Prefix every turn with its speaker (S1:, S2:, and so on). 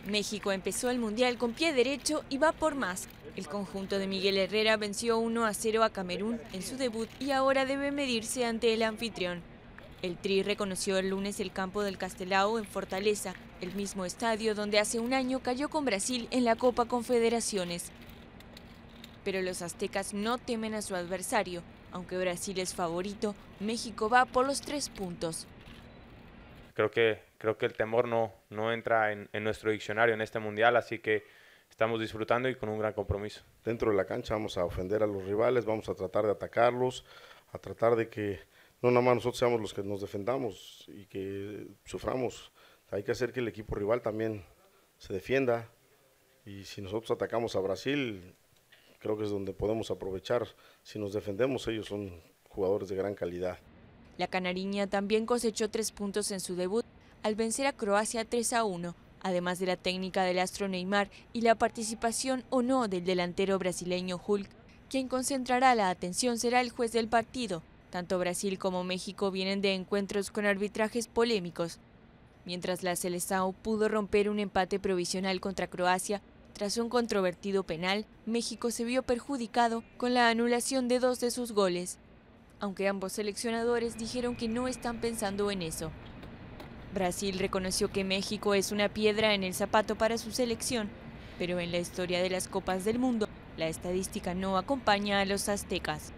S1: México empezó el Mundial con pie derecho y va por más. El conjunto de Miguel Herrera venció 1-0 a Camerún en su debut y ahora debe medirse ante el anfitrión. El Tri reconoció el lunes el campo del Castelao en Fortaleza, el mismo estadio donde hace un año cayó con Brasil en la Copa Confederaciones. Pero los aztecas no temen a su adversario. Aunque Brasil es favorito, México va por los 3 puntos.
S2: Creo que el temor no entra en nuestro diccionario en este mundial, así que estamos disfrutando y con un gran compromiso.
S3: Dentro de la cancha vamos a ofender a los rivales, vamos a tratar de atacarlos, a tratar de que no nada más nosotros seamos los que nos defendamos y que suframos. Hay que hacer que el equipo rival también se defienda, y si nosotros atacamos a Brasil, creo que es donde podemos aprovechar. Si nos defendemos, ellos son jugadores de gran calidad.
S1: La canariña también cosechó 3 puntos en su debut al vencer a Croacia 3-1, además de la técnica del astro Neymar y la participación o no del delantero brasileño Hulk. Quien concentrará la atención será el juez del partido. Tanto Brasil como México vienen de encuentros con arbitrajes polémicos. Mientras la Seleção pudo romper un empate provisional contra Croacia, tras un controvertido penal, México se vio perjudicado con la anulación de 2 de sus goles. Aunque ambos seleccionadores dijeron que no están pensando en eso. Brasil reconoció que México es una piedra en el zapato para su selección, pero en la historia de las Copas del Mundo, la estadística no acompaña a los aztecas.